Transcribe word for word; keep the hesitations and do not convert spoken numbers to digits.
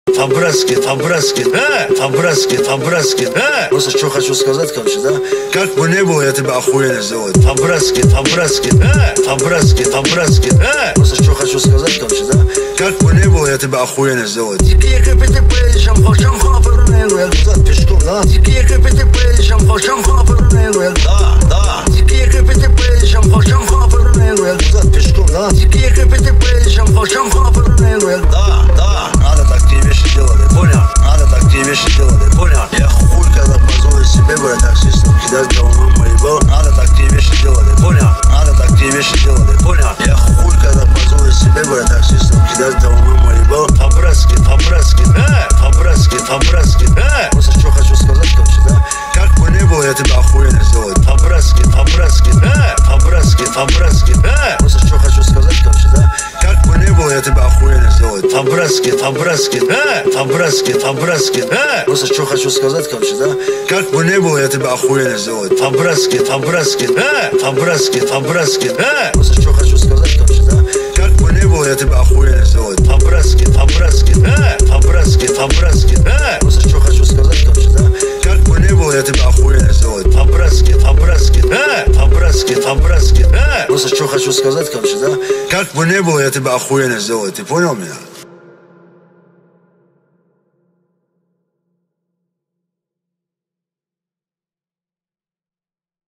По-братски, по-братски, да, по-братски, по-братски, да. Просто что хочу сказать, короче, да. Как бы не было, я тебя охуенно сделаю. По-братски, по-братски, да, по-братски, по-братски, да. Просто что хочу сказать, короче, да. Как бы не было, я тебя охуенно сделаю. Дикие кипите пейшем, хочем хапырнену, я туда пешком, да. Дикие кипите пейшем, хочем хапырнену, я да, да. Дикие кипите пейшем, хочем хапырнену, я туда пешком, да. Дикие кипите пейшем, хочем хапырнену, я да, да. Надо так тебе вещи делали, понял? Надо так тебе вещи делали, понял? Я хуй, когда позволю себе, брать таксистом, кидать говно моего. Надо так тебе вещи делали, понял? Надо так тебе вещи делали, понял? Я хуй, когда позволю себе, брать таксистом, кидать говно моего. По-братски, по-братски, да, по-братски, по-братски, да. Просто что хочу сказать, короче, да. Как бы не было, я тебя охуенно сделаю. По-братски, по-братски, да, по-братски, по-братски, да. Просто что хочу сказать, короче, да. Как бы не было, я тебя охуенно сделаю. По-братски, по-братски, да, по-братски, по-братски, да. Просто что хочу сказать, короче, да. Как бы не было, я тебя охуенно сделаю. По-братски, по-братски, да, по-братски, по-братски, да. Просто что хочу сказать, короче, да. Как бы не было, я тебя охуенно сделаю. По-братски, по-братски, да, по-братски, по-братски, да. Просто что хочу сказать, короче, да. Как бы не было, я тебя охуенно сделаю. По-братски, по-братски, да, по-братски, по-братски, да. Просто что хочу сказать, короче, да. Как бы не было, я тебя охуенно сделаю. Ты понял меня?